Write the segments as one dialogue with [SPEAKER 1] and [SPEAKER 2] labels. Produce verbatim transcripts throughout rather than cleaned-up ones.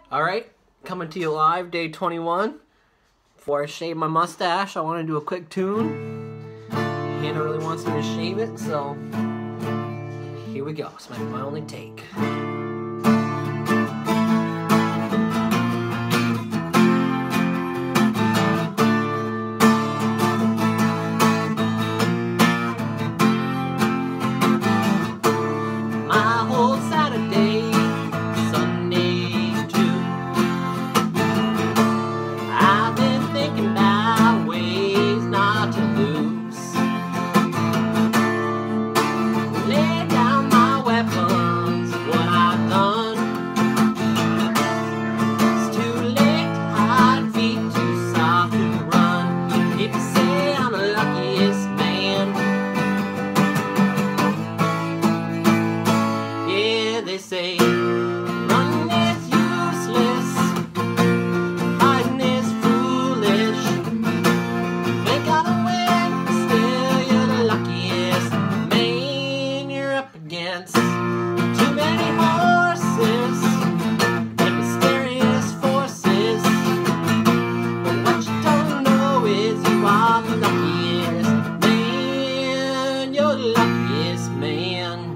[SPEAKER 1] Alright, coming to you live, day twenty-one. Before I shave my mustache, I want to do a quick tune. Hannah really wants me to shave it, so here we go. It's my, my only take.
[SPEAKER 2] They say running is useless, fighting is foolish. They gotta win, still you're the luckiest man you're up against. Too many horses and mysterious forces, but what you don't know is you are the luckiest man. You're the luckiest man.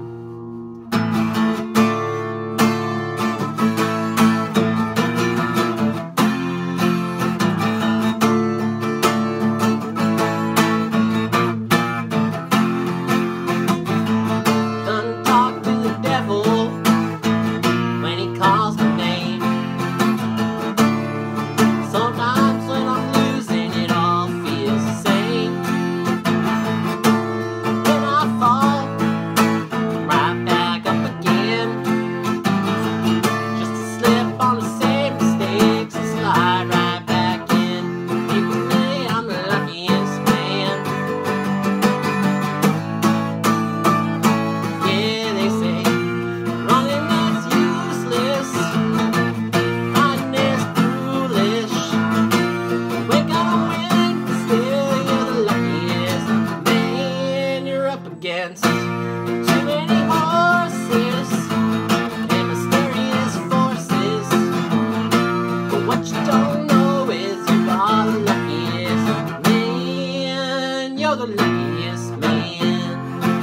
[SPEAKER 2] Against too many horses and mysterious forces, but what you don't know is you are the luckiest man. You're the luckiest man.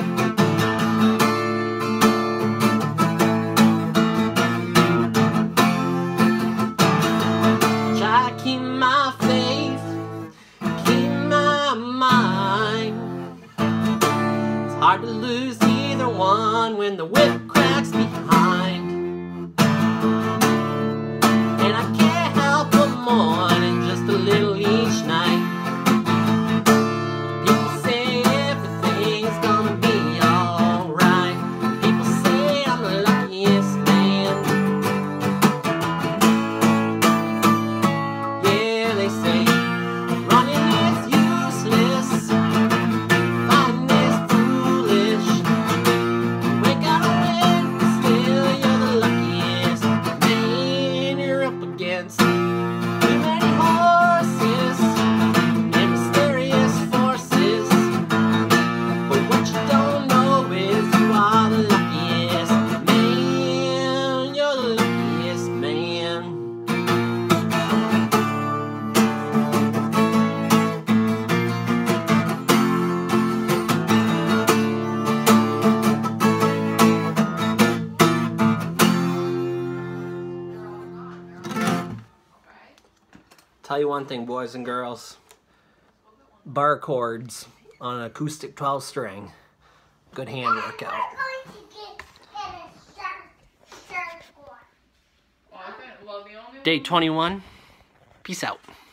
[SPEAKER 2] Try to keep my faith, keep my mind. Hard to lose either one when the whip cracks behind. And I can't help but mourn just a little each night. People say everything's gonna be alright. People say I'm the luckiest man. Yeah, they say running is useless, too many horses and mysterious forces, but what you don't know is you are the luckiest man. You're the luckiest man.
[SPEAKER 1] Tell you one thing, boys and girls. Bar chords on an acoustic twelve string. Good hand workout. Day twenty-one. Peace out.